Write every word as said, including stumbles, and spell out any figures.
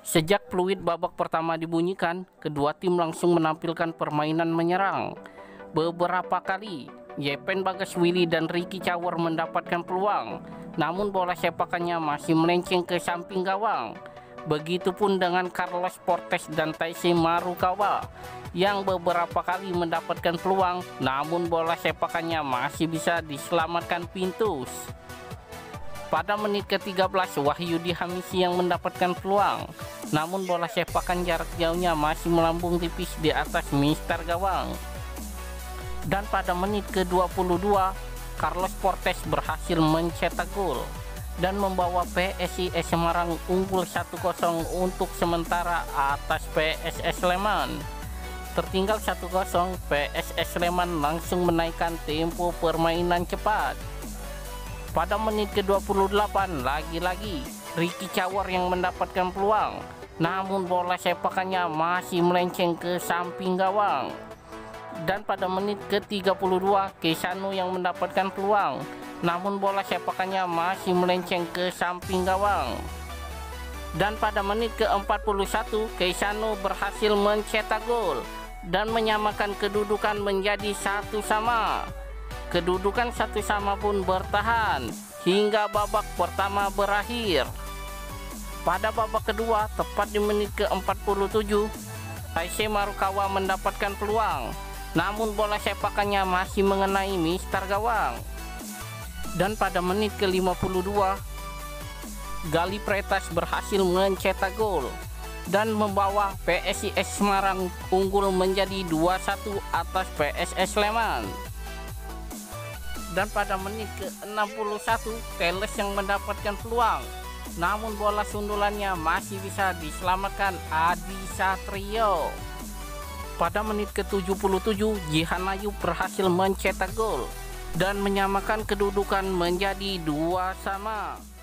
Sejak peluit babak pertama dibunyikan, kedua tim langsung menampilkan permainan menyerang. Beberapa kali, Yepen Bagaswili dan Ricky Cawer mendapatkan peluang, namun bola sepakannya masih melenceng ke samping gawang. Begitupun dengan Carlos Portes dan Taisei Marukawa yang beberapa kali mendapatkan peluang, namun bola sepakannya masih bisa diselamatkan Pintus. Pada menit ke tiga belas, Wahyudi Hamisi yang mendapatkan peluang, namun bola sepakan jarak jauhnya masih melambung tipis di atas mister gawang. Dan pada menit ke dua puluh dua, Carlos Portes berhasil mencetak gol dan membawa P S I S Semarang unggul satu kosong untuk sementara atas P S S Sleman. Tertinggal satu kosong, P S S Sleman langsung menaikkan tempo permainan cepat. Pada menit ke dua puluh delapan, lagi-lagi Ricky Cawer yang mendapatkan peluang, namun bola sepakannya masih melenceng ke samping gawang. Dan pada menit ke tiga puluh dua, Keisano yang mendapatkan peluang, namun bola sepakannya masih melenceng ke samping gawang. Dan pada menit ke empat puluh satu, Keisano berhasil mencetak gol dan menyamakan kedudukan menjadi satu sama. Kedudukan satu sama pun bertahan hingga babak pertama berakhir. Pada babak kedua, tepat di menit ke empat puluh tujuh, Taisei Marukawa mendapatkan peluang, namun bola sepakannya masih mengenai mister gawang. Dan pada menit ke lima puluh dua, Gali Pretas berhasil mencetak gol dan membawa P S I S Semarang unggul menjadi dua satu atas P S S Sleman. Dan pada menit ke enam puluh satu, Teles yang mendapatkan peluang, namun bola sundulannya masih bisa diselamatkan Adi Satrio. Pada menit ke tujuh puluh tujuh, Jihan Ayub berhasil mencetak gol dan menyamakan kedudukan menjadi dua sama.